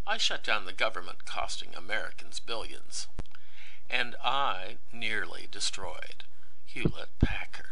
I shut down the government costing Americans billions. And I nearly destroyed Hewlett-Packard.